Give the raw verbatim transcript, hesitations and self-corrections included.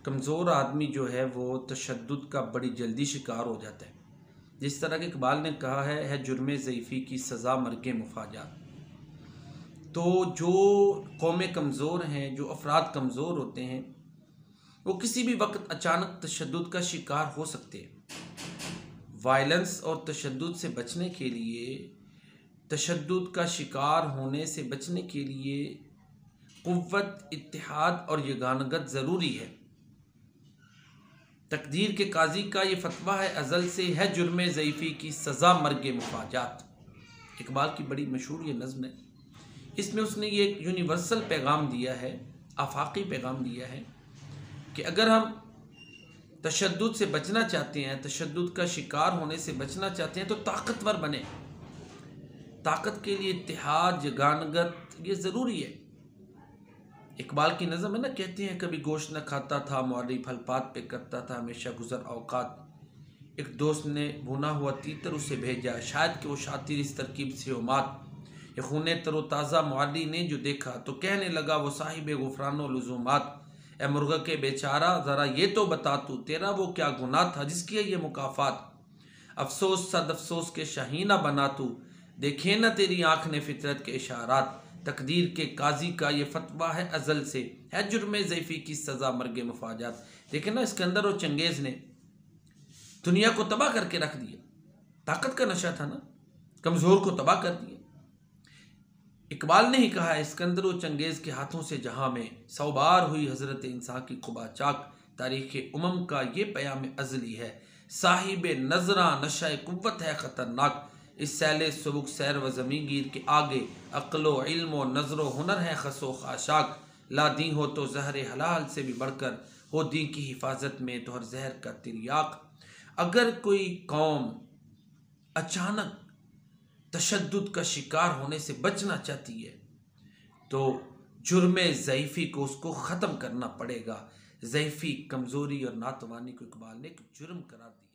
کمزور آدمی جو ہے وہ تشدد کا بڑی جلدی شکار ہو جاتا ہے. جس طرح کہ اقبال نے کہا ہے ہے جرم ضعیفی کی سزا مرگ مفاجات. تو جو قومیں کمزور ہیں، جو افراد کمزور ہوتے ہیں، وہ کسی بھی وقت اچانک تشدد کا شکار ہو سکتے ہیں. وائلنس اور تشدد سے بچنے کے لیے، تشدد کا شکار ہونے سے بچنے کے لیے قوت، اتحاد اور یگانگت ضروری ہے. تقدیر کے قاضی کا یہ فتویٰ ہے ازل سے، ہے جرم ضعیفی کی سزا مرگ مفاجات. اقبال کی بڑی مشہور یہ نظم ہے. اس میں اس نے یہ ایک یونیورسل پیغام دیا ہے، آفاقی پیغام دیا ہے کہ اگر ہم تشدد سے بچنا چاہتے ہیں، تشدد کا شکار ہونے سے بچنا چاہتے ہیں، تو طاقتور بنیں. طاقت کے لیے اتحاد، یگانگت یہ ضروری ہے. اقبال کی نظم ہے نا، کہتے ہیں کبھی گوشت نہ کھاتا تھا، معری پھل پات پہ کرتا تھا ہمیشہ گزر اوقات. ایک دوست نے بھونا ہوا تیتر اسے بھیجا، شاید کہ وہ شاطر اس ترکیب سے ہو مات. یہ خونے تر و تازہ معری نے جو دیکھا، تو کہنے لگا وہ صاحب غفران و لزومات. اے مرغ کے بیچارہ ذرا یہ تو بتا تو، تیرا وہ کیا گناہ تھا جس کی ہے یہ مکافات. افسوس صد افسوس کے شاہینہ بنا تو، دیکھے نہ تیری آنکھ نے فطرت کے اشارات. تقدیر کے قاضی کا یہ فتویٰ ہے ازل سے، ہے جرم ضعیفی کی سزا مرگ مفاجات. دیکھیں نا، اسکندر اور چنگیز نے دنیا کو تباہ کر کے رکھ دیا. طاقت کا نشہ تھا نا، کمزور کو تباہ کر دیا. اقبال نے ہی کہا ہے اسکندر و چنگیز کے ہاتھوں سے جہاں میں سو بار ہوئی حضرت انسان کی قبا چاک. تاریخ امم کا یہ پیام ازلی ہے، صاحب نظراں نشہ قوت ہے خطرناک. اس سیل سبک سیر و زمین گیر کے آگے، عقل و علم و نظر و ہنر ہے خس و خاشاک. لا دین ہو تو زہر حلال سے بھی بڑھ کر، ہو دین کی حفاظت میں تو ہر زہر کا تریاق. اگر کوئی قوم اچانک تشدد کا شکار ہونے سے بچنا چاہتی ہے تو جرم ضعیفی کو اس کو ختم کرنا پڑے گا. ضعیفی، کمزوری اور ناتوانی کو اقبال نے ایک جرم قرار دیا.